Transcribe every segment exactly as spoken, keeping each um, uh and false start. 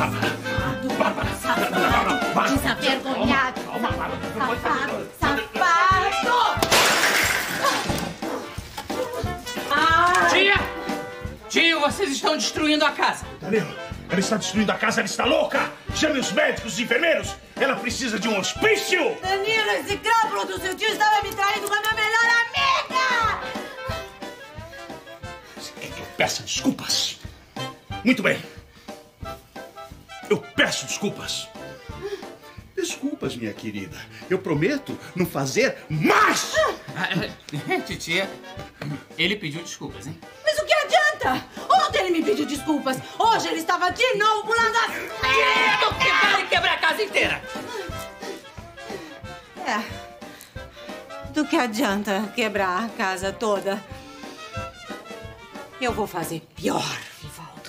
Bárbara! Safado! Desavergonhado! Safado! Safado! Ah! Tia! Tio, vocês estão destruindo a casa! Danilo, ela está destruindo a casa, ela está louca! Chame os médicos, os enfermeiros! Ela precisa de um hospício! Danilo, esse crâmbulo do seu tio estava me traindo com a minha melhor amiga! Você quer que eu peça desculpas? Muito bem. Eu peço desculpas. Desculpas, minha querida. Eu prometo não fazer mais! Titia, ele pediu desculpas, hein? Mas o que adianta? Ontem ele me pediu desculpas. Hoje ele estava de novo pulando as... Do que vale quebrar a casa inteira? É. Do que adianta quebrar a casa toda? Eu vou fazer pior, Vivaldo.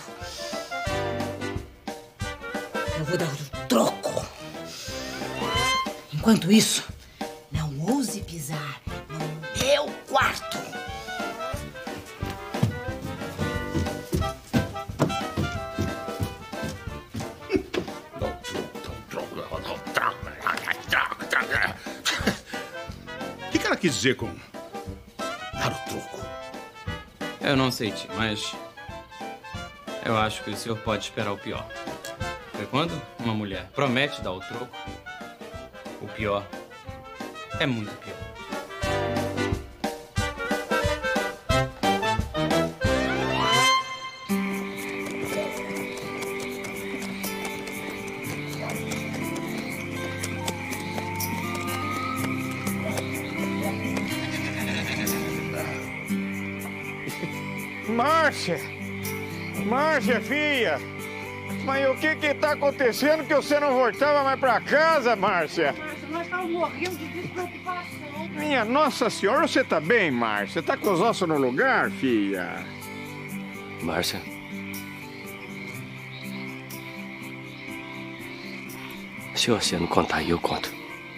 Eu vou dar o troco. Enquanto isso, não ouse pisar no meu quarto. O que ela quis dizer com dar o troco? Eu não sei, tio, mas eu acho que o senhor pode esperar o pior. Porque quando uma mulher promete dar o troco, o pior é muito pior. Márcia! Márcia, filha! Mas o que que tá acontecendo que você não voltava mais pra casa, Márcia? Márcia, nós estamos morrendo de despreocupação. Minha Nossa Senhora, você tá bem, Márcia? Tá com os ossos no lugar, filha? Márcia? Se você não contar aí, eu conto.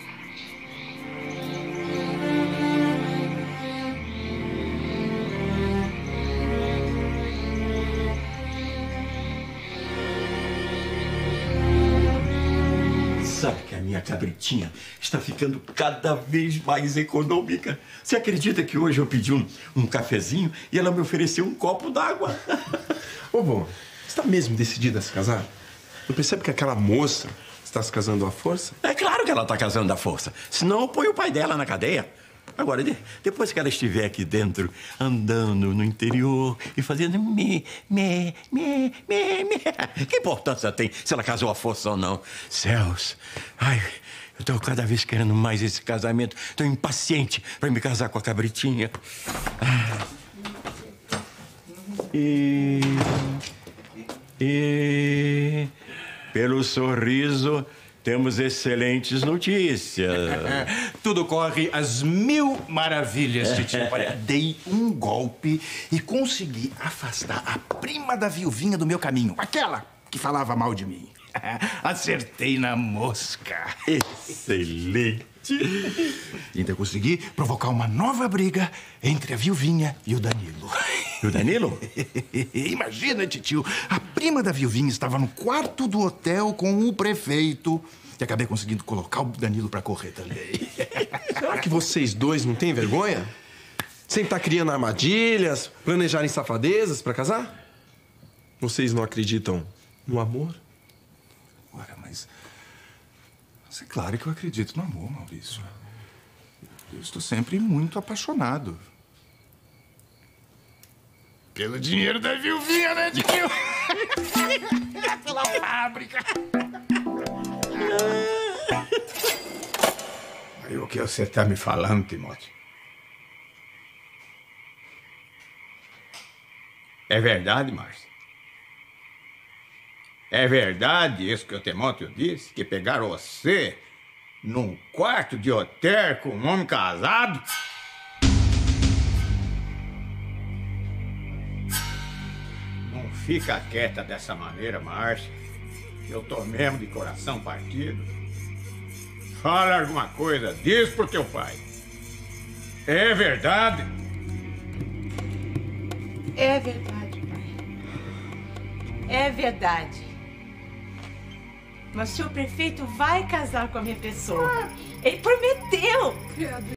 Sabe que a minha cabritinha está ficando cada vez mais econômica. Você acredita que hoje eu pedi um, um cafezinho e ela me ofereceu um copo d'água? Ô, vô, você está mesmo decidida a se casar? Não percebe que aquela moça está se casando à força? É claro que ela está casando à força. Senão eu ponho o pai dela na cadeia. Agora, de, depois que ela estiver aqui dentro, andando no interior e fazendo me, me, me, me, me... Que importância tem se ela casou à força ou não? Céus, ai, eu tô cada vez querendo mais esse casamento. Tô impaciente para me casar com a cabritinha. Ah. E... E... Pelo sorriso... Temos excelentes notícias. Tudo corre às mil maravilhas, titio. Olha, dei um golpe e consegui afastar a prima da viuvinha do meu caminho. Aquela que falava mal de mim. Acertei na mosca. Excelente. E ainda consegui provocar uma nova briga entre a viuvinha e o Danilo. E o Danilo? Imagina, titio, a prima da viuvinha estava no quarto do hotel com o prefeito. E acabei conseguindo colocar o Danilo pra correr também. Será que vocês dois não têm vergonha? Sem estar criando armadilhas, planejarem safadezas pra casar? Vocês não acreditam no amor? Ora, mas... Mas é claro que eu acredito no amor, Maurício. Eu estou sempre muito apaixonado. Pelo dinheiro da viuvinha, né, tio? Pela fábrica. Aí o que você está me falando, Timóteo? É verdade, Márcia? É verdade isso que o Timóteo disse? Que pegaram você num quarto de hotel com um homem casado? Não fica quieta dessa maneira, Márcia. Eu tô mesmo de coração partido. Fala alguma coisa, diz pro teu pai. É verdade? É verdade, pai. É verdade. Mas o senhor prefeito vai casar com a minha pessoa. Ele prometeu.